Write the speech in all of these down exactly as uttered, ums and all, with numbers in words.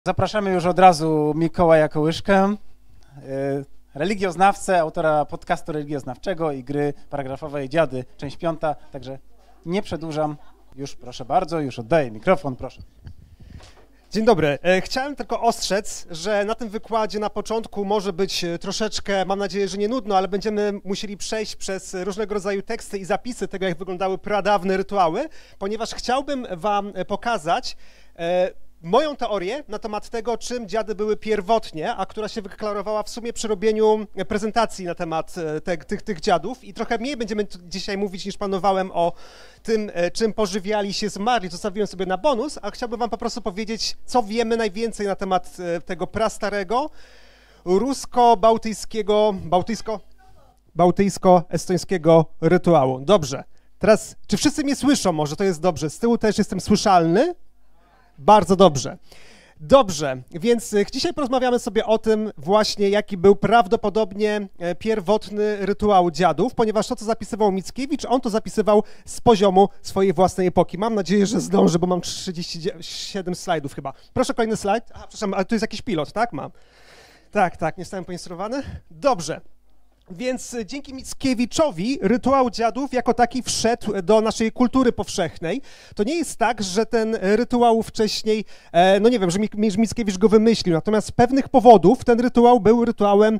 Zapraszamy już od razu Mikołaja Kołyszkę, religioznawcę, autora podcastu religioznawczego i gry paragrafowej Dziady, część piąta, także nie przedłużam. Już proszę bardzo, już oddaję mikrofon, proszę. Dzień dobry. Chciałem tylko ostrzec, że na tym wykładzie na początku może być troszeczkę, mam nadzieję, że nie nudno, ale będziemy musieli przejść przez różnego rodzaju teksty i zapisy tego, jak wyglądały pradawne rytuały, ponieważ chciałbym wam pokazać moją teorię na temat tego, czym dziady były pierwotnie, a która się wyklarowała w sumie przy robieniu prezentacji na temat te, tych, tych dziadów i trochę mniej będziemy dzisiaj mówić niż planowałem o tym, czym pożywiali się zmarli, zostawiłem sobie na bonus, a chciałbym wam po prostu powiedzieć, co wiemy najwięcej na temat tego prastarego, rusko-bałtyjskiego, bałtyjsko? Bałtyjsko-estońskiego rytuału. Dobrze, teraz, czy wszyscy mnie słyszą może, to jest dobrze, z tyłu też jestem słyszalny? Bardzo dobrze. Dobrze, więc dzisiaj porozmawiamy sobie o tym właśnie, jaki był prawdopodobnie pierwotny rytuał dziadów, ponieważ to, co zapisywał Mickiewicz, on to zapisywał z poziomu swojej własnej epoki. Mam nadzieję, że zdążę, bo mam trzydzieści siedem slajdów chyba. Proszę, kolejny slajd. Aha, przepraszam, ale to jest jakiś pilot, tak? Mam. Tak, tak, nie zostałem poinstruowany. Dobrze. Więc dzięki Mickiewiczowi rytuał dziadów jako taki wszedł do naszej kultury powszechnej. To nie jest tak, że ten rytuał wcześniej, no nie wiem, że Mickiewicz go wymyślił, natomiast z pewnych powodów ten rytuał był rytuałem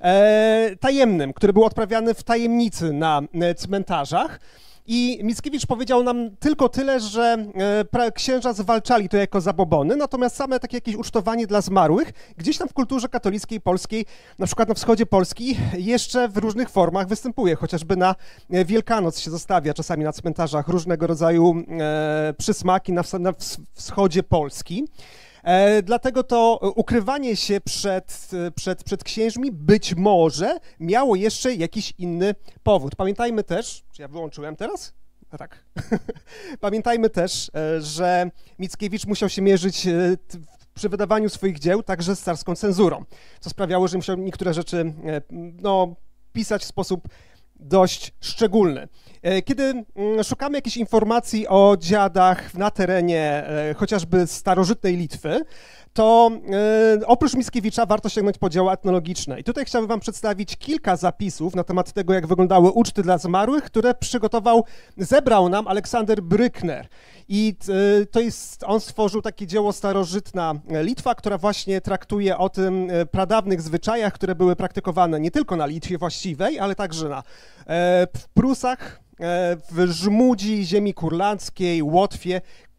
tajemnym, który był odprawiany w tajemnicy na cmentarzach. I Mickiewicz powiedział nam tylko tyle, że e, księża zwalczali to jako zabobony, natomiast same takie jakieś ucztowanie dla zmarłych gdzieś tam w kulturze katolickiej polskiej, na przykład na wschodzie Polski, jeszcze w różnych formach występuje, chociażby na Wielkanoc się zostawia czasami na cmentarzach różnego rodzaju e, przysmaki na, na wschodzie Polski. E, dlatego to ukrywanie się przed, przed, przed księżmi być może miało jeszcze jakiś inny powód. Pamiętajmy też, czy ja wyłączyłem teraz? A tak. Pamiętajmy też, że Mickiewicz musiał się mierzyć przy wydawaniu swoich dzieł także z carską cenzurą, co sprawiało, że musiał niektóre rzeczy no, pisać w sposób dość szczególny. Kiedy szukamy jakichś informacji o dziadach na terenie chociażby starożytnej Litwy, to oprócz Mickiewicza warto sięgnąć po dzieła etnologiczne. I tutaj chciałbym wam przedstawić kilka zapisów na temat tego, jak wyglądały uczty dla zmarłych, które przygotował, zebrał nam Aleksander Brückner. I to jest, on stworzył takie dzieło Starożytna Litwa, która właśnie traktuje o tym pradawnych zwyczajach, które były praktykowane nie tylko na Litwie właściwej, ale także na, w Prusach, w Żmudzi, ziemi kurlandzkiej, Łotwie.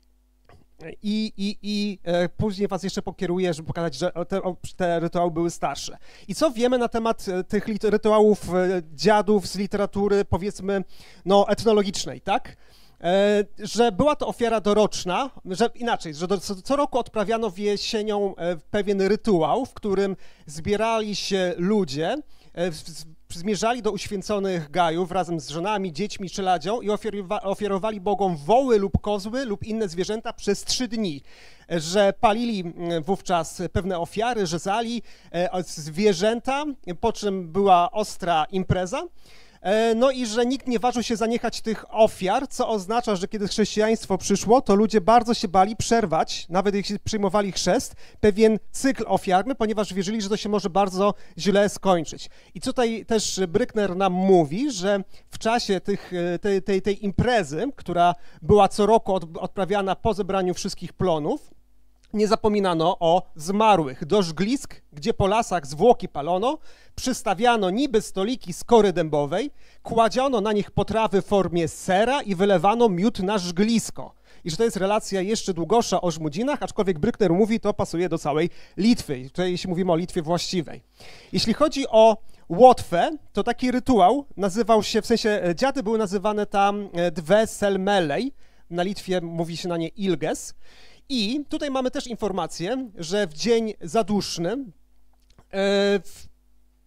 I, i, i e, później was jeszcze pokieruję, żeby pokazać, że te, te rytuały były starsze. I co wiemy na temat tych rytuałów e, dziadów z literatury, powiedzmy, no, etnologicznej, tak? E, że była to ofiara doroczna, że inaczej, że do, co, co roku odprawiano jesienią e, pewien rytuał, w którym zbierali się ludzie, e, w, zmierzali do uświęconych gajów razem z żonami, dziećmi, czeladzią i ofiarowa ofiarowali bogom woły lub kozły lub inne zwierzęta przez trzy dni, że palili wówczas pewne ofiary, rzezali zwierzęta, po czym była ostra impreza. No i że nikt nie ważył się zaniechać tych ofiar, co oznacza, że kiedy chrześcijaństwo przyszło, to ludzie bardzo się bali przerwać, nawet jeśli przyjmowali chrzest, pewien cykl ofiarny, ponieważ wierzyli, że to się może bardzo źle skończyć. I tutaj też Brückner nam mówi, że w czasie tych, tej, tej, tej imprezy, która była co roku od, odprawiana po zebraniu wszystkich plonów, nie zapominano o zmarłych. Do żglisk, gdzie po lasach zwłoki palono, przystawiano niby stoliki z kory dębowej, kładziono na nich potrawy w formie sera i wylewano miód na żglisko. I że to jest relacja jeszcze długoższa o Żmudzinach, aczkolwiek Brückner mówi, to pasuje do całej Litwy, tutaj jeśli mówimy o Litwie właściwej. Jeśli chodzi o Łotwę, to taki rytuał nazywał się, w sensie dziady były nazywane tam dve selmelej, na Litwie mówi się na nie ilges. I tutaj mamy też informację, że w dzień zaduszny,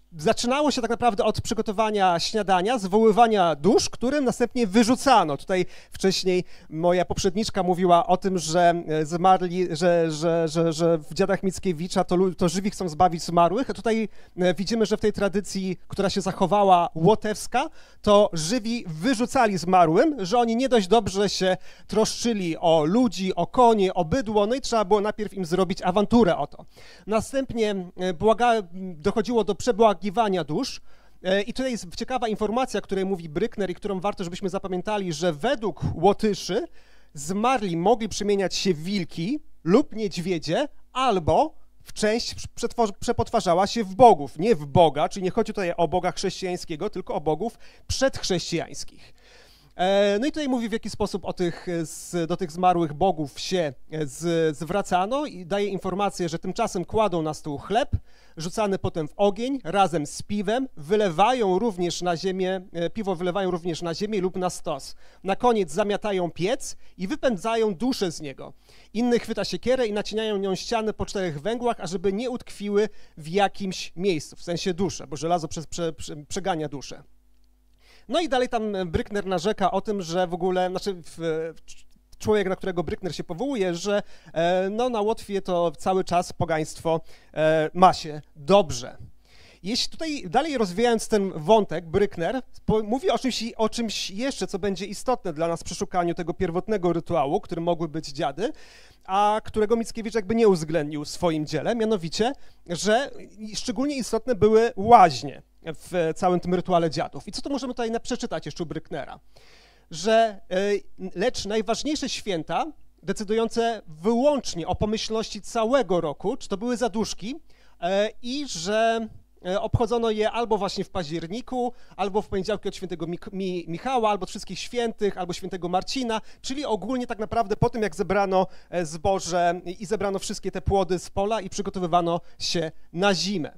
zaczynało się tak naprawdę od przygotowania śniadania, zwoływania dusz, którym następnie wyrzucano. Tutaj wcześniej moja poprzedniczka mówiła o tym, że zmarli, że, że, że, że w Dziadach Mickiewicza to, to żywi chcą zbawić zmarłych. A tutaj widzimy, że w tej tradycji, która się zachowała, łotewska, to żywi wyrzucali zmarłym, że oni nie dość dobrze się troszczyli o ludzi, o konie, o bydło, no i trzeba było najpierw im zrobić awanturę o to. Następnie błaga, dochodziło do przebłagiwania dusz. I tutaj jest ciekawa informacja, o której mówi Brückner i którą warto, żebyśmy zapamiętali, że według Łotyszy zmarli mogli przemieniać się w wilki lub niedźwiedzie, albo w część przepotwarzała się w bogów. Nie w Boga, czyli nie chodzi tutaj o Boga chrześcijańskiego, tylko o bogów przedchrześcijańskich. No i tutaj mówi, w jaki sposób o tych, do tych zmarłych bogów się z, zwracano i daje informację, że tymczasem kładą na stół chleb, rzucany potem w ogień razem z piwem, wylewają również na ziemię, piwo wylewają również na ziemię lub na stos. Na koniec zamiatają piec i wypędzają duszę z niego. Inny chwyta siekierę i nacinają nią ścianę po czterech węgłach, ażeby nie utkwiły w jakimś miejscu, w sensie duszę, bo żelazo prze, prze, prze, przegania duszę. No i dalej tam Brückner narzeka o tym, że w ogóle, znaczy w, człowiek, na którego Brückner się powołuje, że e, no, na Łotwie to cały czas pogaństwo e, ma się dobrze. Jeśli tutaj dalej rozwijając ten wątek, Brückner mówi o czymś, o czymś jeszcze, co będzie istotne dla nas w przeszukaniu tego pierwotnego rytuału, którym mogły być dziady, a którego Mickiewicz jakby nie uwzględnił w swoim dziele, mianowicie, że szczególnie istotne były łaźnie w całym tym rytuale dziadów. I co tu możemy tutaj przeczytać jeszcze u Brücknera? Że lecz najważniejsze święta, decydujące wyłącznie o pomyślności całego roku, czy to były zaduszki, i że obchodzono je albo właśnie w październiku, albo w poniedziałki od świętego Mik Mi Michała, albo od wszystkich świętych, albo świętego Marcina, czyli ogólnie tak naprawdę po tym, jak zebrano zboże i zebrano wszystkie te płody z pola i przygotowywano się na zimę.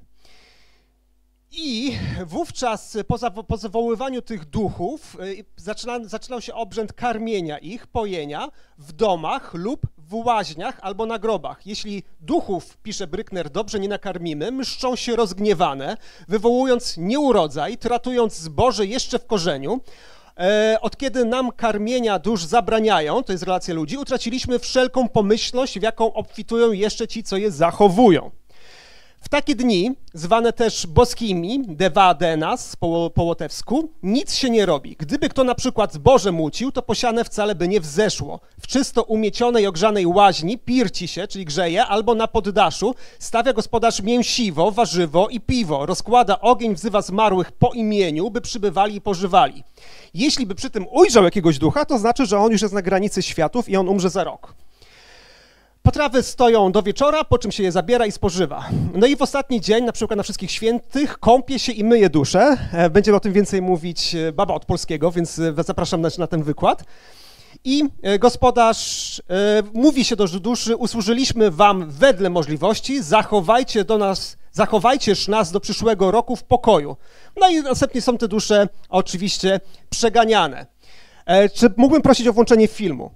I wówczas po, zawo po zawoływaniu tych duchów zaczyna, zaczynał się obrzęd karmienia ich, pojenia w domach lub w łaźniach albo na grobach. Jeśli duchów, pisze Brückner, dobrze nie nakarmimy, mszczą się rozgniewane, wywołując nieurodzaj, tratując zboże jeszcze w korzeniu. E, od kiedy nam karmienia dusz zabraniają, to jest relacja ludzi, utraciliśmy wszelką pomyślność, w jaką obfitują jeszcze ci, co je zachowują. W takie dni, zwane też boskimi, devadenas po, po łotewsku, nic się nie robi. Gdyby kto na przykład zboże mucił, to posiane wcale by nie wzeszło. W czysto umiecionej, ogrzanej łaźni pirci się, czyli grzeje, albo na poddaszu stawia gospodarz mięsiwo, warzywo i piwo. Rozkłada ogień, wzywa zmarłych po imieniu, by przybywali i pożywali. Jeśli by przy tym ujrzał jakiegoś ducha, to znaczy, że on już jest na granicy światów i on umrze za rok. Potrawy stoją do wieczora, po czym się je zabiera i spożywa. No i w ostatni dzień, na przykład na Wszystkich Świętych, kąpie się i myje duszę. Będziemy o tym więcej mówić baba od polskiego, więc zapraszam na, na ten wykład. I gospodarz e, mówi się do duszy, usłużyliśmy wam wedle możliwości, zachowajcie do nas, zachowajcież nas do przyszłego roku w pokoju. No i następnie są te dusze oczywiście przeganiane. E, czy mógłbym prosić o włączenie filmu?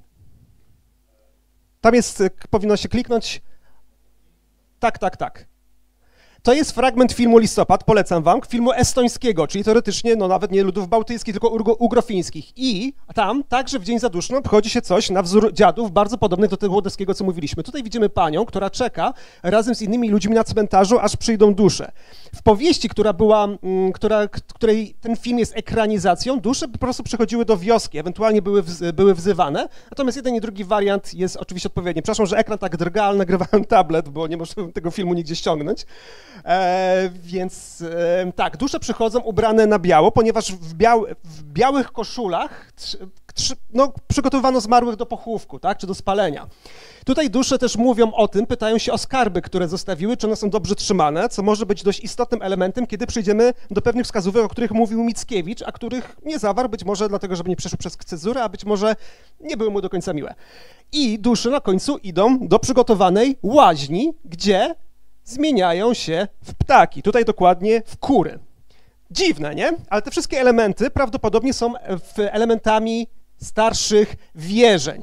Tam jest, powinno się kliknąć. Tak, tak, tak. To jest fragment filmu Listopad, polecam wam, filmu estońskiego, czyli teoretycznie no nawet nie ludów bałtyckich, tylko ugrofińskich. I tam także w Dzień Zaduszny obchodzi się coś na wzór dziadów bardzo podobnych do tego łotewskiego, co mówiliśmy. Tutaj widzimy panią, która czeka razem z innymi ludźmi na cmentarzu, aż przyjdą dusze. W powieści, która była, która, której ten film jest ekranizacją, dusze po prostu przychodziły do wioski, ewentualnie były, były wzywane, natomiast jeden i drugi wariant jest oczywiście odpowiedni. Przepraszam, że ekran tak drga, ale nagrywałem tablet, bo nie można tego filmu nigdzie ściągnąć. E, więc e, tak, dusze przychodzą ubrane na biało, ponieważ w, biał, w białych koszulach tr, tr, no, przygotowywano zmarłych do pochówku, tak, czy do spalenia. Tutaj dusze też mówią o tym, pytają się o skarby, które zostawiły, czy one są dobrze trzymane, co może być dość istotnym elementem, kiedy przejdziemy do pewnych wskazówek, o których mówił Mickiewicz, a których nie zawarł, być może dlatego, żeby nie przeszły przez cezurę, a być może nie były mu do końca miłe. I dusze na końcu idą do przygotowanej łaźni, gdzie zmieniają się w ptaki, tutaj dokładnie w kury. Dziwne, nie? Ale te wszystkie elementy prawdopodobnie są elementami starszych wierzeń.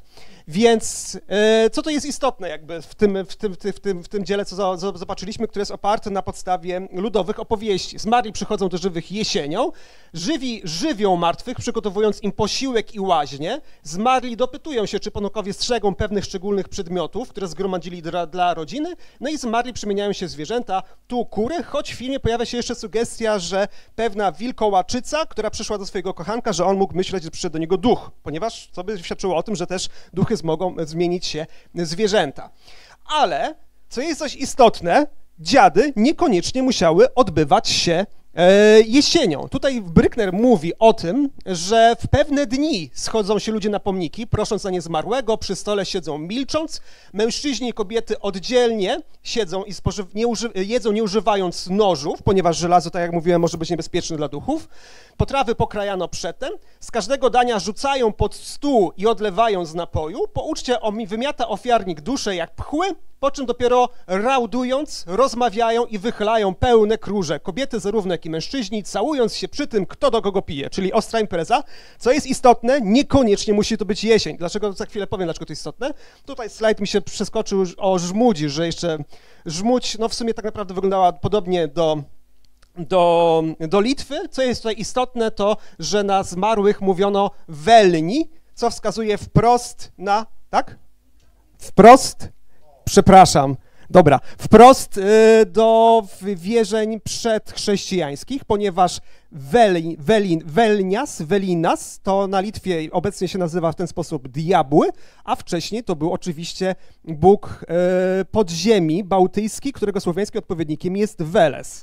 Więc e, co to jest istotne jakby w tym, w tym, w tym, w tym, w tym dziele, co za, za, zobaczyliśmy, które jest oparte na podstawie ludowych opowieści. Zmarli przychodzą do żywych jesienią, żywi żywią martwych, przygotowując im posiłek i łaźnię. Zmarli dopytują się, czy ponukowie strzegą pewnych szczególnych przedmiotów, które zgromadzili dla, dla rodziny. No i zmarli przemieniają się w zwierzęta, tu kury, choć w filmie pojawia się jeszcze sugestia, że pewna wilkołaczyca, która przyszła do swojego kochanka, że on mógł myśleć, że przyszedł do niego duch, ponieważ to by świadczyło o tym, że też duchy mogą zmienić się zwierzęta. Ale, co jest dość istotne, dziady niekoniecznie musiały odbywać się e, jesienią. Tutaj Brückner mówi o tym, że w pewne dni schodzą się ludzie na pomniki, prosząc za niezmarłego, przy stole siedzą milcząc, mężczyźni i kobiety oddzielnie siedzą i spożyw- nie uży- jedzą nie używając nożów, ponieważ żelazo, tak jak mówiłem, może być niebezpieczne dla duchów. Potrawy pokrajano przedtem, z każdego dania rzucają pod stół i odlewają z napoju, po uczcie wymiata ofiarnik duszę jak pchły, po czym dopiero raudując, rozmawiają i wychylają pełne kruże. Kobiety zarówno jak i mężczyźni, całując się przy tym, kto do kogo pije, czyli ostra impreza. Co jest istotne, niekoniecznie musi to być jesień. Dlaczego? Za chwilę powiem, dlaczego to jest istotne. Tutaj slajd mi się przeskoczył o żmudzi, że jeszcze żmudź, no w sumie tak naprawdę wyglądała podobnie do Do, do Litwy. Co jest tutaj istotne, to, że na zmarłych mówiono welni, co wskazuje wprost na, tak? Wprost, przepraszam, dobra, wprost y, do wierzeń przedchrześcijańskich, ponieważ weli, welin, welnias, velinas to na Litwie obecnie się nazywa w ten sposób diabły, a wcześniej to był oczywiście bóg y, podziemi bałtycki, którego słowiańskim odpowiednikiem jest Veles.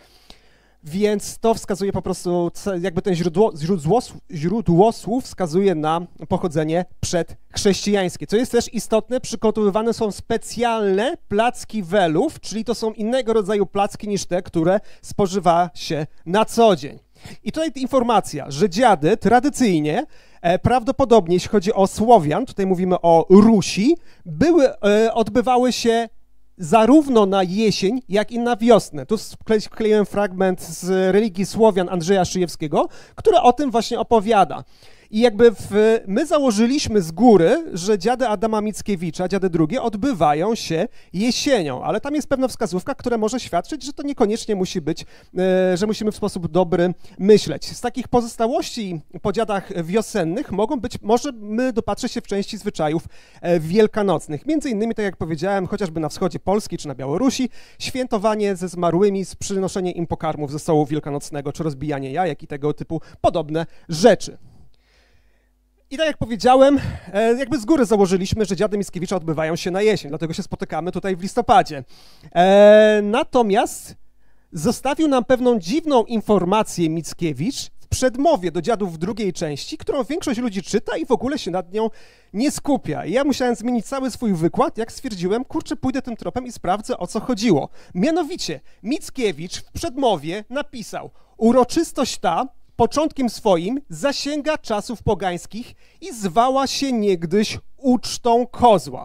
Więc to wskazuje po prostu, jakby ten źródło, źródło, źródłosłów wskazuje na pochodzenie przedchrześcijańskie. Co jest też istotne, przygotowywane są specjalne placki welów, czyli to są innego rodzaju placki niż te, które spożywa się na co dzień. I tutaj informacja, że dziady tradycyjnie, e, prawdopodobnie jeśli chodzi o Słowian, tutaj mówimy o Rusi, były, e, odbywały się zarówno na jesień, jak i na wiosnę. Tu wkleiłem fragment z religii Słowian Andrzeja Szyjewskiego, który o tym właśnie opowiada. I jakby w, my założyliśmy z góry, że dziady Adama Mickiewicza, dziady drugie, odbywają się jesienią, ale tam jest pewna wskazówka, która może świadczyć, że to niekoniecznie musi być, e, że musimy w sposób dobry myśleć. Z takich pozostałości po dziadach wiosennych mogą być, możemy dopatrzeć się w części zwyczajów e, wielkanocnych. Między innymi, tak jak powiedziałem, chociażby na wschodzie Polski czy na Białorusi, świętowanie ze zmarłymi, z przynoszenie im pokarmów ze stołu wielkanocnego, czy rozbijanie jajek i tego typu podobne rzeczy. I tak jak powiedziałem, jakby z góry założyliśmy, że dziady Mickiewicza odbywają się na jesień, dlatego się spotykamy tutaj w listopadzie. Natomiast zostawił nam pewną dziwną informację Mickiewicz w przedmowie do dziadów w drugiej części, którą większość ludzi czyta i w ogóle się nad nią nie skupia. I ja musiałem zmienić cały swój wykład, jak stwierdziłem, kurczę, pójdę tym tropem i sprawdzę, o co chodziło. Mianowicie, Mickiewicz w przedmowie napisał: uroczystość ta początkiem swoim zasięga czasów pogańskich i zwała się niegdyś ucztą kozła.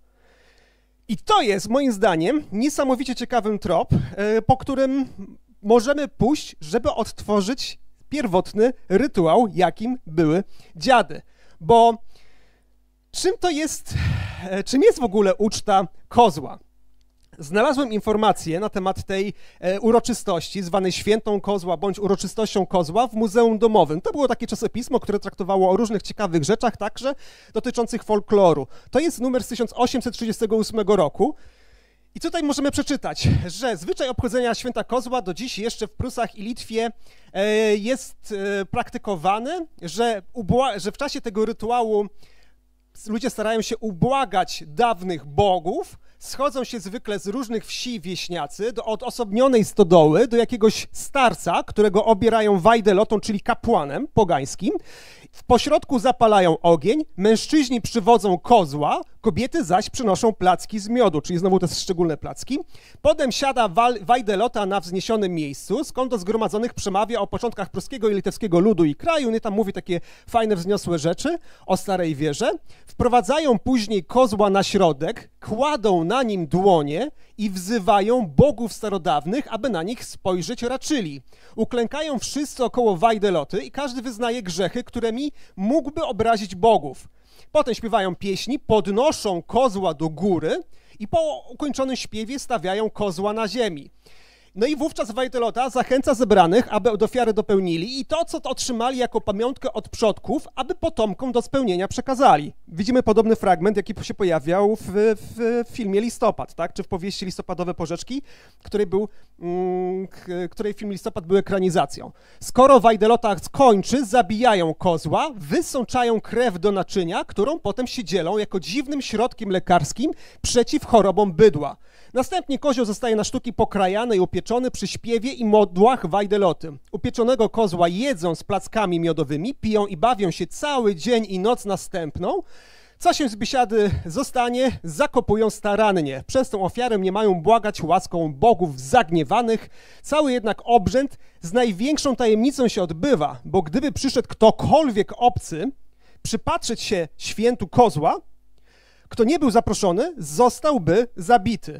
I to jest, moim zdaniem, niesamowicie ciekawym trop, po którym możemy pójść, żeby odtworzyć pierwotny rytuał, jakim były dziady. Bo czym to jest, czym jest w ogóle uczta kozła? Znalazłem informacje na temat tej e, uroczystości, zwanej Świętą Kozła bądź uroczystością kozła w Muzeum Domowym. To było takie czasopismo, które traktowało o różnych ciekawych rzeczach, także dotyczących folkloru. To jest numer z tysiąc osiemset trzydziestego ósmego roku. I tutaj możemy przeczytać, że zwyczaj obchodzenia Święta Kozła do dziś jeszcze w Prusach i Litwie e, jest e, praktykowany, że, ubła- że w czasie tego rytuału ludzie starają się ubłagać dawnych bogów, schodzą się zwykle z różnych wsi wieśniacy do odosobnionej stodoły, do jakiegoś starca, którego obierają wajdelotą, czyli kapłanem pogańskim. W pośrodku zapalają ogień, mężczyźni przywodzą kozła, kobiety zaś przynoszą placki z miodu, czyli znowu te szczególne placki. Potem siada wajdelota na wzniesionym miejscu, skąd do zgromadzonych przemawia o początkach pruskiego i litewskiego ludu i kraju. Nie tam mówi takie fajne, wzniosłe rzeczy o starej wierze. Wprowadzają później kozła na środek, kładą na nim dłonie i wzywają bogów starodawnych, aby na nich spojrzeć raczyli. Uklękają wszyscy około wajdeloty i każdy wyznaje grzechy, którymi mógłby obrazić bogów. Potem śpiewają pieśni, podnoszą kozła do góry i po ukończonym śpiewie stawiają kozła na ziemi. No i wówczas Wajtelota zachęca zebranych, aby od ofiary dopełnili i to, co to otrzymali jako pamiątkę od przodków, aby potomkom do spełnienia przekazali. Widzimy podobny fragment, jaki się pojawiał w, w filmie Listopad, tak? Czy w powieści Listopadowe Porzeczki, której, był, mm, której film Listopad był ekranizacją. Skoro Wajdelota skończy, zabijają kozła, wysączają krew do naczynia, którą potem się dzielą jako dziwnym środkiem lekarskim przeciw chorobom bydła. Następnie kozioł zostaje na sztuki pokrajany i upieczony przy śpiewie i modłach Wajdeloty. Upieczonego kozła jedzą z plackami miodowymi, piją i bawią się cały dzień i noc następną. Co się z biesiady zostanie, zakopują starannie. Przez tą ofiarę nie mają błagać łaską bogów zagniewanych. Cały jednak obrzęd z największą tajemnicą się odbywa, bo gdyby przyszedł ktokolwiek obcy przypatrzeć się świętu kozła, kto nie był zaproszony, zostałby zabity.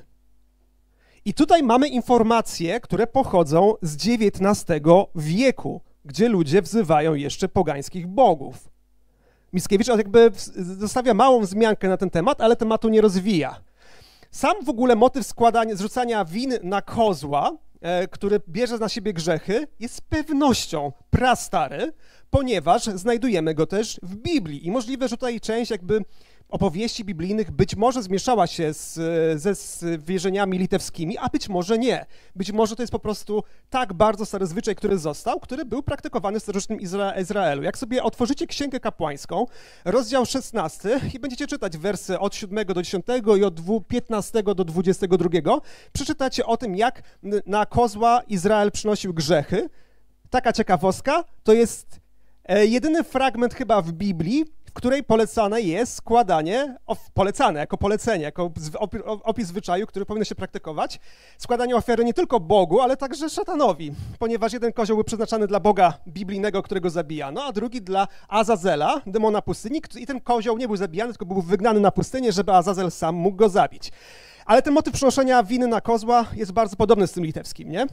I tutaj mamy informacje, które pochodzą z dziewiętnastego wieku, gdzie ludzie wzywają jeszcze pogańskich bogów. Mickiewicz jakby zostawia małą wzmiankę na ten temat, ale tematu nie rozwija. Sam w ogóle motyw składania, zrzucania win na kozła, e, który bierze na siebie grzechy, jest z pewnością prastary, ponieważ znajdujemy go też w Biblii. I możliwe, że tutaj część jakby opowieści biblijnych być może zmieszała się z, ze zwierzeniami litewskimi, a być może nie. Być może to jest po prostu tak bardzo stary zwyczaj, który został, który był praktykowany w starożytnym Izra Izraelu. Jak sobie otworzycie Księgę Kapłańską, rozdział szesnasty i będziecie czytać wersy od siódmego do dziesiątego i od piętnastego do dwudziestego drugiego, przeczytacie o tym, jak na kozła Izrael przynosił grzechy. Taka ciekawostka, to jest jedyny fragment chyba w Biblii, w której polecane jest składanie, of, polecane jako polecenie, jako opis zwyczaju, który powinno się praktykować, składanie ofiary nie tylko Bogu, ale także szatanowi, ponieważ jeden kozioł był przeznaczany dla Boga biblijnego, którego zabijano, a drugi dla Azazela, demona pustyni, i ten kozioł nie był zabijany, tylko był wygnany na pustynię, żeby Azazel sam mógł go zabić. Ale ten motyw przenoszenia winy na kozła jest bardzo podobny z tym litewskim, nie?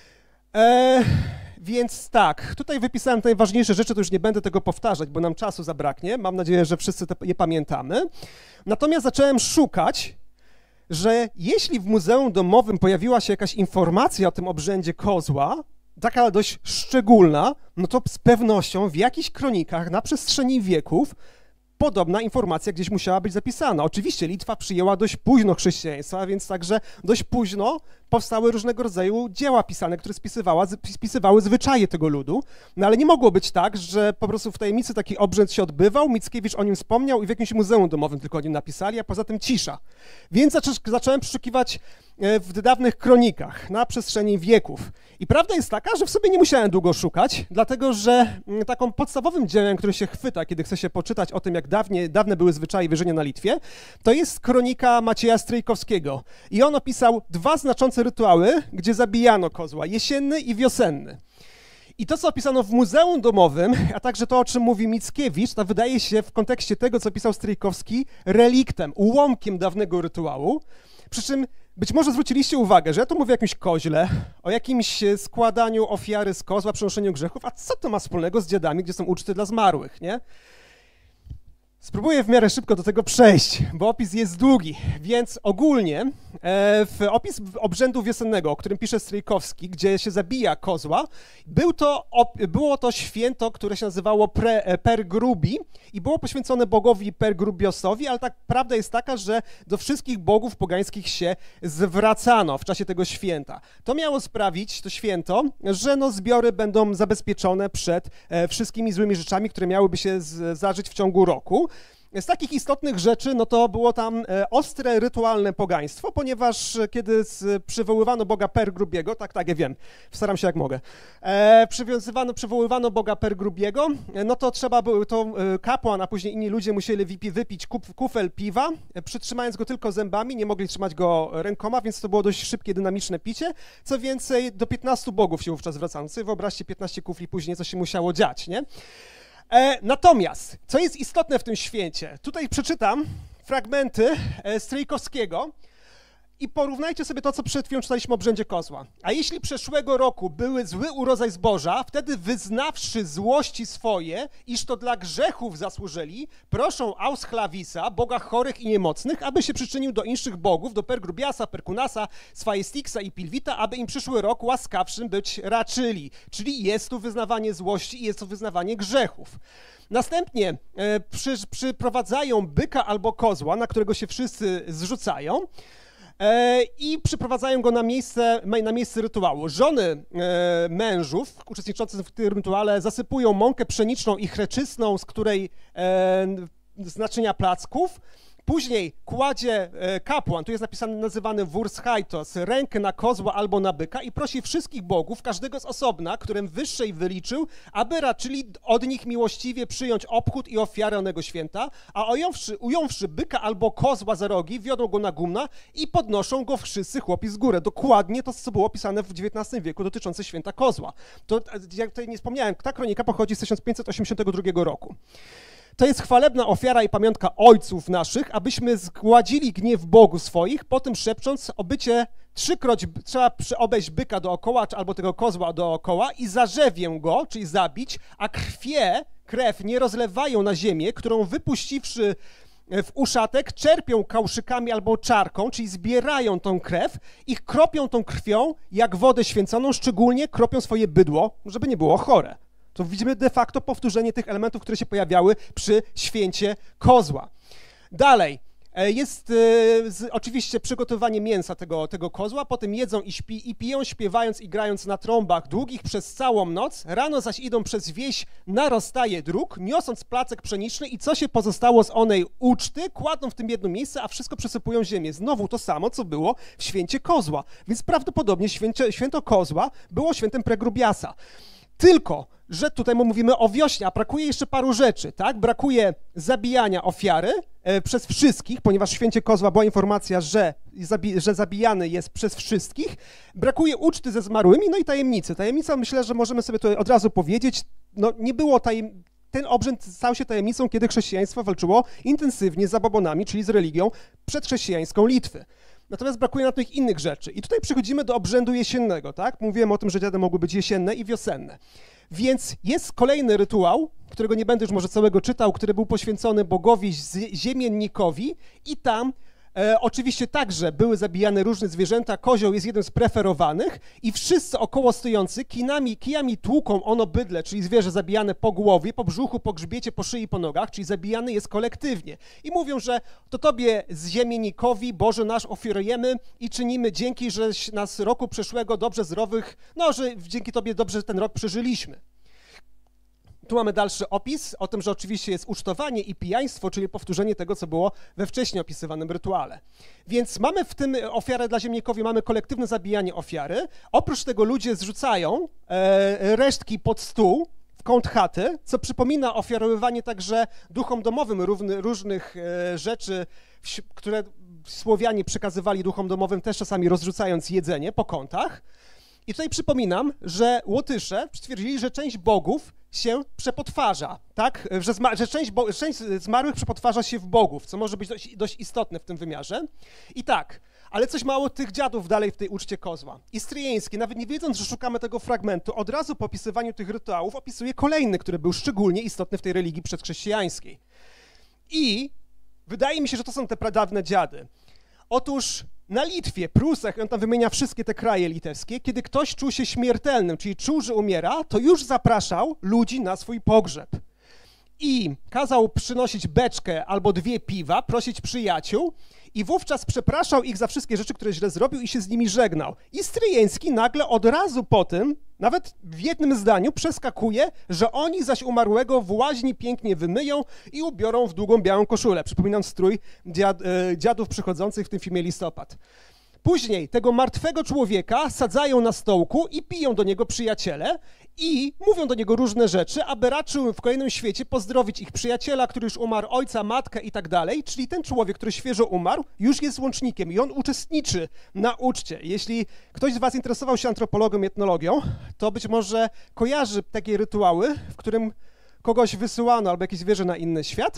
Eee... Więc tak, tutaj wypisałem najważniejsze rzeczy, to już nie będę tego powtarzać, bo nam czasu zabraknie. Mam nadzieję, że wszyscy te, je pamiętamy. Natomiast zacząłem szukać, że jeśli w Muzeum Domowym pojawiła się jakaś informacja o tym obrzędzie kozła, taka dość szczególna, no to z pewnością w jakichś kronikach na przestrzeni wieków podobna informacja gdzieś musiała być zapisana. Oczywiście Litwa przyjęła dość późno chrześcijaństwo, więc także dość późno powstały różnego rodzaju dzieła pisane, które spisywała, spisywały zwyczaje tego ludu, no ale nie mogło być tak, że po prostu w tajemnicy taki obrzęd się odbywał, Mickiewicz o nim wspomniał i w jakimś muzeum domowym tylko o nim napisali, a poza tym cisza. Więc zaczą, zacząłem przeszukiwać w dawnych kronikach na przestrzeni wieków. I prawda jest taka, że w sobie nie musiałem długo szukać, dlatego że taką podstawowym dziełem, który się chwyta, kiedy chce się poczytać o tym, jak dawnie, dawne były zwyczaje wierzenia na Litwie, to jest kronika Macieja Stryjkowskiego. I on opisał dwa znaczące rytuały, gdzie zabijano kozła, jesienny i wiosenny. I to, co opisano w Muzeum Domowym, a także to, o czym mówi Mickiewicz, to wydaje się w kontekście tego, co pisał Stryjkowski, reliktem, ułamkiem dawnego rytuału, przy czym być może zwróciliście uwagę, że ja tu mówię o jakimś koźle, o jakimś składaniu ofiary z kozła, przenoszeniu grzechów, a co to ma wspólnego z dziadami, gdzie są uczty dla zmarłych, nie? Spróbuję w miarę szybko do tego przejść, bo opis jest długi, więc ogólnie e, w opis obrzędu wiosennego, o którym pisze Stryjkowski, gdzie się zabija kozła, był to, op, było to święto, które się nazywało pre, Per Grubi i było poświęcone bogowi Per Grubiosowi, ale tak prawda jest taka, że do wszystkich bogów pogańskich się zwracano w czasie tego święta. To miało sprawić, to święto, że no, zbiory będą zabezpieczone przed e, wszystkimi złymi rzeczami, które miałyby się z, zdarzyć w ciągu roku. Z takich istotnych rzeczy, no to było tam ostre rytualne pogaństwo, ponieważ kiedy przywoływano Boga Per Grubiego, tak, tak, ja wiem, staram się jak mogę, e, przywiązywano, przywoływano Boga Per Grubiego, no to trzeba było, to kapłan, a później inni ludzie musieli wypi, wypić kup, kufel piwa, przytrzymając go tylko zębami, nie mogli trzymać go rękoma, więc to było dość szybkie, dynamiczne picie. Co więcej, do piętnastu bogów się wówczas zwracano. Sobie wyobraźcie piętnaście kufli później, co się musiało dziać, nie? E, natomiast, co jest istotne w tym święcie, tutaj przeczytam fragmenty e, Stryjkowskiego i porównajcie sobie to, co przed chwilą czytaliśmy o obrzędzie kozła. A jeśli przeszłego roku były zły urodzaj zboża, wtedy wyznawszy złości swoje, iż to dla grzechów zasłużyli, proszą Auschlavisa, boga chorych i niemocnych, aby się przyczynił do inszych bogów, do Pergrubiasa, Perkunasa, Sfajestiksa i Pilwita, aby im przyszły rok łaskawszym być raczyli. Czyli jest tu wyznawanie złości i jest tu wyznawanie grzechów. Następnie e, przy, przyprowadzają byka albo kozła, na którego się wszyscy zrzucają e, i przyprowadzają go na miejsce, na miejsce rytuału. Żony e, mężów uczestniczących w tym rytuale zasypują mąkę pszeniczną i chreczystną, z której e, z naczynia placków. Później kładzie kapłan, tu jest napisany, nazywany Wurshaitos, rękę na kozła albo na byka i prosi wszystkich bogów, każdego z osobna, którym wyższej wyliczył, aby raczyli od nich miłościwie przyjąć obchód i ofiarę onego święta, a ująwszy, ująwszy byka albo kozła za rogi, wiodą go na gumna i podnoszą go wszyscy chłopi z góry. Dokładnie to, co było opisane w dziewiętnastym wieku dotyczące święta kozła. To, jak tutaj nie wspomniałem, ta kronika pochodzi z tysiąc pięćset osiemdziesiątego drugiego roku. To jest chwalebna ofiara i pamiątka ojców naszych, abyśmy zgładzili gniew Bogu swoich, potem szepcząc o bycie trzykroć, trzeba obejść byka dookoła, albo tego kozła dookoła i zarzewię go, czyli zabić, a krwie, krew nie rozlewają na ziemię, którą wypuściwszy w uszatek, czerpią kałszykami albo czarką, czyli zbierają tą krew i kropią tą krwią jak wodę święconą, szczególnie kropią swoje bydło, żeby nie było chore. To widzimy de facto powtórzenie tych elementów, które się pojawiały przy święcie kozła. Dalej, jest e, z, oczywiście przygotowanie mięsa tego, tego kozła, potem jedzą i, śpi, i piją, śpiewając i grając na trąbach długich przez całą noc, rano zaś idą przez wieś na rozstaje dróg, niosąc placek pszeniczny i co się pozostało z onej uczty, kładą w tym jedno miejsce, a wszystko przesypują ziemię. Znowu to samo, co było w święcie kozła, więc prawdopodobnie święcie, święto kozła było świętem Pergrubiasa. Tylko, że tutaj mówimy o wiośnie, a brakuje jeszcze paru rzeczy, tak? Brakuje zabijania ofiary e, przez wszystkich, ponieważ w święcie kozła była informacja, że, zabi że zabijany jest przez wszystkich. Brakuje uczty ze zmarłymi, no i tajemnicy. Tajemnica, myślę, że możemy sobie tutaj od razu powiedzieć, no nie było tajem... Ten obrzęd stał się tajemnicą, kiedy chrześcijaństwo walczyło intensywnie z zabobonami, czyli z religią przedchrześcijańską Litwy. Natomiast brakuje na tych innych rzeczy. I tutaj przechodzimy do obrzędu jesiennego, tak? Mówiłem o tym, że dziady mogły być jesienne i wiosenne. Więc jest kolejny rytuał, którego nie będę już może całego czytał, który był poświęcony bogowi ziemiennikowi i tam e, oczywiście także były zabijane różne zwierzęta. Kozioł jest jednym z preferowanych i wszyscy około stojący kinami, kijami tłuką ono bydle, czyli zwierzę zabijane po głowie, po brzuchu, po grzbiecie, po szyi, po nogach, czyli zabijany jest kolektywnie. I mówią, że to Tobie ziemiennikowi, Boże nasz, ofiarujemy i czynimy dzięki, żeś nas roku przeszłego dobrze zdrowych, no, że dzięki Tobie dobrze ten rok przeżyliśmy. Tu mamy dalszy opis o tym, że oczywiście jest ucztowanie i pijaństwo, czyli powtórzenie tego, co było we wcześniej opisywanym rytuale. Więc mamy w tym ofiarę dla ziemnikowi, mamy kolektywne zabijanie ofiary. Oprócz tego ludzie zrzucają e, resztki pod stół w kąt chaty, co przypomina ofiarowywanie także duchom domowym równy, różnych e, rzeczy, które Słowianie przekazywali duchom domowym, też czasami rozrzucając jedzenie po kątach. I tutaj przypominam, że Łotysze stwierdzili, że część bogów się przepotwarza, tak? Że, że część, bo część zmarłych przepotwarza się w bogów, co może być dość, dość istotne w tym wymiarze. I tak, ale coś mało tych dziadów dalej w tej uczcie kozła. I Stryjeński, nawet nie wiedząc, że szukamy tego fragmentu, od razu po opisywaniu tych rytuałów opisuje kolejny, który był szczególnie istotny w tej religii przedchrześcijańskiej. I wydaje mi się, że to są te pradawne dziady. Otóż na Litwie, Prusach, on tam wymienia wszystkie te kraje litewskie, kiedy ktoś czuł się śmiertelnym, czyli czuł, że umiera, to już zapraszał ludzi na swój pogrzeb. I kazał przynosić beczkę albo dwie piwa, prosić przyjaciół i wówczas przepraszał ich za wszystkie rzeczy, które źle zrobił i się z nimi żegnał. I Stryjeński nagle od razu po tym, nawet w jednym zdaniu, przeskakuje, że oni zaś umarłego w łaźni pięknie wymyją i ubiorą w długą białą koszulę. Przypominam strój dziad, e, dziadów przychodzących w tym filmie Listopad. Później tego martwego człowieka sadzają na stołku i piją do niego przyjaciele i mówią do niego różne rzeczy, aby raczył w kolejnym świecie pozdrowić ich przyjaciela, który już umarł, ojca, matkę i tak dalej, czyli ten człowiek, który świeżo umarł, już jest łącznikiem i on uczestniczy na uczcie. Jeśli ktoś z was interesował się antropologią i etnologią, to być może kojarzy takie rytuały, w którym kogoś wysyłano albo jakieś zwierzę na inny świat i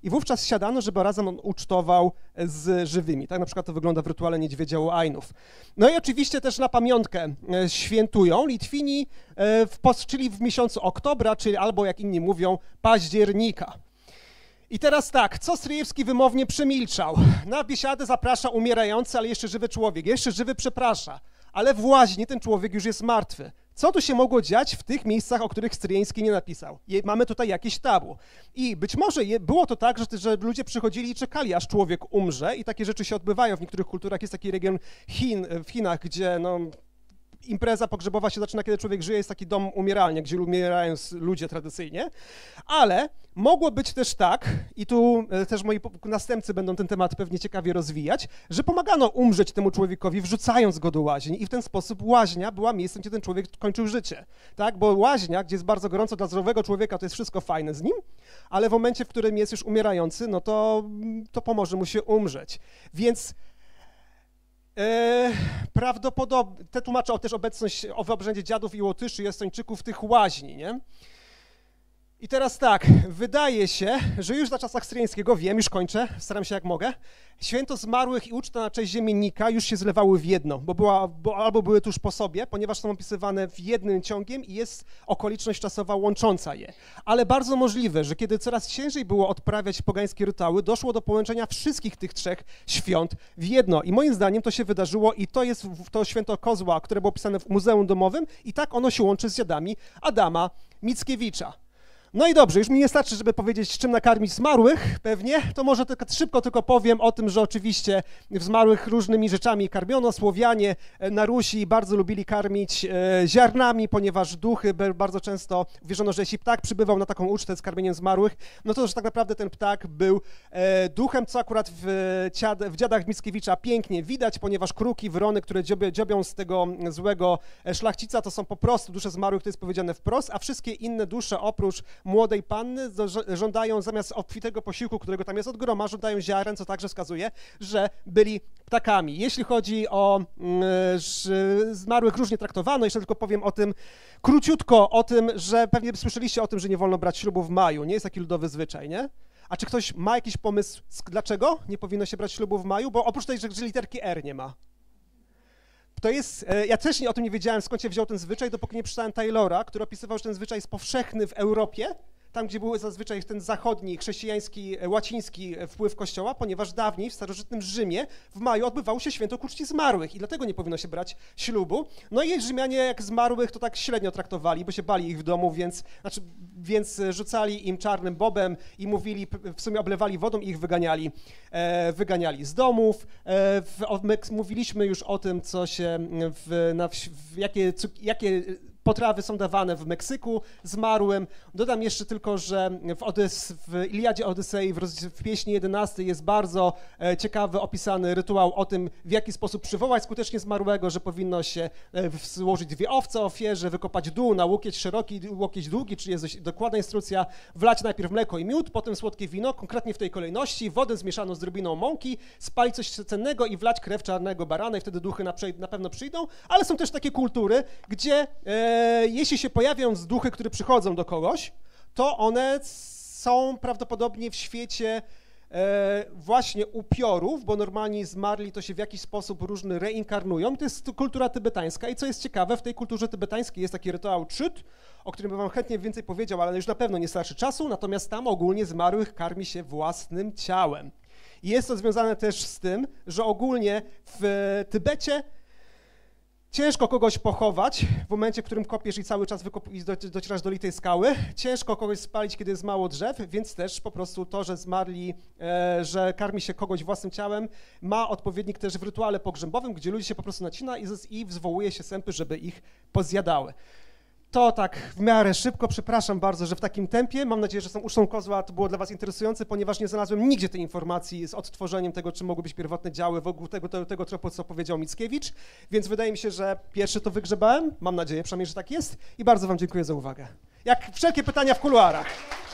i wówczas siadano, żeby razem on ucztował z żywymi. Tak na przykład to wygląda w rytuale niedźwiedzia u Ainów. No i oczywiście też na pamiątkę świętują Litwini, w, czyli w miesiącu oktobra, czyli albo jak inni mówią, października. I teraz tak, co Stryjewski wymownie przemilczał? Na biesiadę zaprasza umierający, ale jeszcze żywy człowiek, jeszcze żywy przeprasza, ale w łaźni ten człowiek już jest martwy. Co tu się mogło dziać w tych miejscach, o których Stryjeński nie napisał? Je, mamy tutaj jakieś tabu. I być może je, było to tak, że, że ludzie przychodzili i czekali, aż człowiek umrze i takie rzeczy się odbywają. W niektórych kulturach jest taki region Chin, w Chinach, gdzie no, impreza pogrzebowa się zaczyna, kiedy człowiek żyje, jest taki dom umieralnia, gdzie umierają ludzie tradycyjnie, ale mogło być też tak, i tu też moi następcy będą ten temat pewnie ciekawie rozwijać, że pomagano umrzeć temu człowiekowi, wrzucając go do łaźni i w ten sposób łaźnia była miejscem, gdzie ten człowiek kończył życie, tak, bo łaźnia, gdzie jest bardzo gorąco dla zdrowego człowieka, to jest wszystko fajne z nim, ale w momencie, w którym jest już umierający, no to, to pomoże mu się umrzeć, więc E, prawdopodobnie, te tłumaczą też obecność w obrzędzie dziadów i Łotyszy i Estończyków tych łaźni, nie? I teraz tak, wydaje się, że już za czasach Stryjeńskiego, wiem, już kończę, staram się jak mogę, święto zmarłych i uczta na cześć ziemiennika już się zlewały w jedno, bo, była, bo albo były tuż po sobie, ponieważ są opisywane w jednym ciągiem i jest okoliczność czasowa łącząca je. Ale bardzo możliwe, że kiedy coraz ciężej było odprawiać pogańskie rytuały, doszło do połączenia wszystkich tych trzech świąt w jedno. I moim zdaniem to się wydarzyło i to jest to święto Kozła, które było opisane w Muzeum Domowym i tak ono się łączy z dziadami Adama Mickiewicza. No i dobrze, już mi nie starczy, żeby powiedzieć, czym nakarmić zmarłych, pewnie, to może tylko szybko tylko powiem o tym, że oczywiście zmarłych różnymi rzeczami karmiono. Słowianie na Rusi bardzo lubili karmić e, ziarnami, ponieważ duchy bardzo często wierzono, że jeśli ptak przybywał na taką ucztę z karmieniem zmarłych, no to że tak naprawdę ten ptak był e, duchem, co akurat w, ciad, w dziadach Mickiewicza pięknie widać, ponieważ kruki, wrony, które dziobią, dziobią z tego złego szlachcica, to są po prostu dusze zmarłych, to jest powiedziane wprost, a wszystkie inne dusze oprócz młodej panny żądają zamiast obfitego posiłku, którego tam jest od groma, żądają ziaren, co także wskazuje, że byli ptakami. Jeśli chodzi o y, zmarłych, różnie traktowano, jeszcze tylko powiem o tym króciutko, o tym, że pewnie słyszeliście o tym, że nie wolno brać ślubu w maju, nie jest taki ludowy zwyczaj, nie? A czy ktoś ma jakiś pomysł, dlaczego nie powinno się brać ślubu w maju? Bo oprócz tej, że literki R nie ma. To jest, ja też nie, o tym nie wiedziałem, skąd się wziął ten zwyczaj, dopóki nie przeczytałem Taylora, który opisywał, że ten zwyczaj jest powszechny w Europie, tam gdzie był zazwyczaj ten zachodni, chrześcijański, łaciński wpływ kościoła, ponieważ dawniej w starożytnym Rzymie w maju odbywało się święto ku czci zmarłych i dlatego nie powinno się brać ślubu. No i Rzymianie jak zmarłych to tak średnio traktowali, bo się bali ich w domu, więc, znaczy, więc rzucali im czarnym bobem i mówili, w sumie oblewali wodą i ich wyganiali, e, wyganiali z domów. E, w, my mówiliśmy już o tym, co się, w, na, w, jakie, jakie potrawy są dawane w Meksyku zmarłym. Dodam jeszcze tylko, że w, Odys, w Iliadzie Odysei w, roz, w pieśni jedenastej jest bardzo e, ciekawy opisany rytuał o tym, w jaki sposób przywołać skutecznie zmarłego, że powinno się e, złożyć dwie owce ofierze, wykopać dół na łokieć szeroki, łokieć długi, czyli jest dość dokładna instrukcja, wlać najpierw mleko i miód, potem słodkie wino, konkretnie w tej kolejności, wodę zmieszaną z drobiną mąki, spalić coś cennego i wlać krew czarnego barana i wtedy duchy na, na pewno przyjdą, ale są też takie kultury, gdzie e, jeśli się pojawią duchy, które przychodzą do kogoś, to one są prawdopodobnie w świecie e, właśnie upiorów, bo normalnie zmarli to się w jakiś sposób różny reinkarnują. To jest kultura tybetańska i co jest ciekawe, w tej kulturze tybetańskiej jest taki rytuał Chüt, o którym bym wam chętnie więcej powiedział, ale już na pewno nie starczy czasu, natomiast tam ogólnie zmarłych karmi się własnym ciałem. I jest to związane też z tym, że ogólnie w Tybecie ciężko kogoś pochować w momencie, w którym kopiesz i cały czas wykop- i docierasz do litej skały. Ciężko kogoś spalić, kiedy jest mało drzew, więc też po prostu to, że zmarli, e, że karmi się kogoś własnym ciałem, ma odpowiednik też w rytuale pogrzebowym, gdzie ludzi się po prostu nacina i, i wzwołuje się sępy, żeby ich pozjadały. To tak w miarę szybko, przepraszam bardzo, że w takim tempie. Mam nadzieję, że z tą ucztą kozła to było dla was interesujące, ponieważ nie znalazłem nigdzie tej informacji z odtworzeniem tego, czym mogły być pierwotne działy wokół tego, tego, tego tropu, co powiedział Mickiewicz, więc wydaje mi się, że pierwszy to wygrzebałem, mam nadzieję przynajmniej, że tak jest i bardzo wam dziękuję za uwagę. Jak wszelkie pytania w kuluarach.